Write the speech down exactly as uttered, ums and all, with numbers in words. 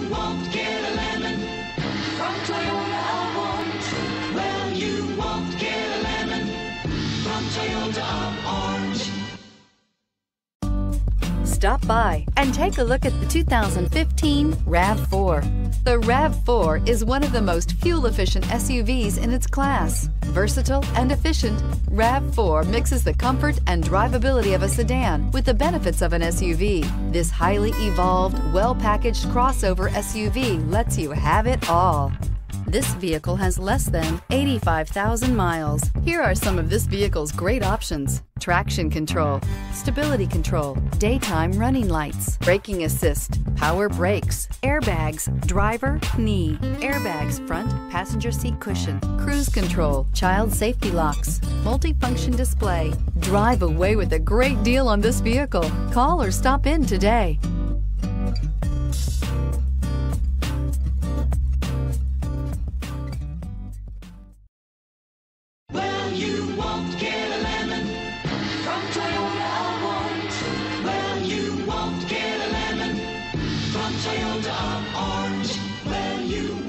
won't get a lemon from Toyota of Orange. Well, you won't get a lemon from Toyota of Orange. Stop by and take a look at the two thousand fifteen RAV four. The RAV four is one of the most fuel-efficient S U Vs in its class. Versatile and efficient, RAV four mixes the comfort and drivability of a sedan with the benefits of an S U V. This highly evolved, well-packaged crossover S U V lets you have it all. This vehicle has less than eighty-five thousand miles. Here are some of this vehicle's great options: traction control, stability control, daytime running lights, braking assist, power brakes, airbags, driver, knee, airbags front, passenger seat cushion, cruise control, child safety locks, multifunction display. Drive away with a great deal on this vehicle. Call or stop in today. You won't get a lemon from Toyota of Orange. Well, you won't get a lemon from Toyota of Orange. Well, you